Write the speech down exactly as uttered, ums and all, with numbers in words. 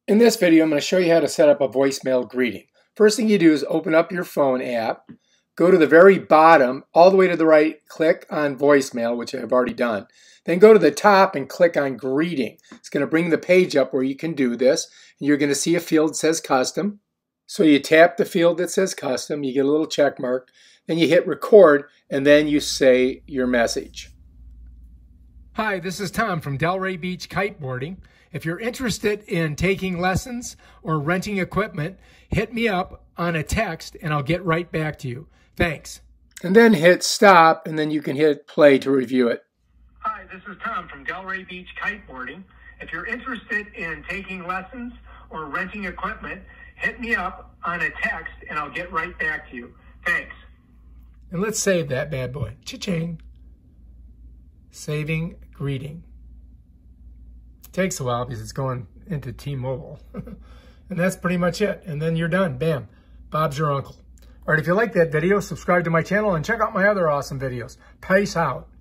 In this video, I'm going to show you how to set up a voicemail greeting. First thing you do is open up your phone app, go to the very bottom, all the way to the right, click on voicemail, which I've already done. Then go to the top and click on greeting. It's going to bring the page up where you can do this. You're going to see a field that says custom. So you tap the field that says custom, you get a little check mark, then you hit record, and then you say your message. Hi, this is Tom from Delray Beach Kiteboarding. If you're interested in taking lessons or renting equipment, hit me up on a text and I'll get right back to you. Thanks. And then hit stop, and then you can hit play to review it. Hi, this is Tom from Delray Beach Kiteboarding. If you're interested in taking lessons or renting equipment, hit me up on a text and I'll get right back to you. Thanks. And let's save that bad boy. Cha-ching. Saving greeting. Takes a while because it's going into T-Mobile. And that's pretty much it. And then you're done. Bam. Bob's your uncle. All right, if you like that video, subscribe to my channel and check out my other awesome videos. Peace out.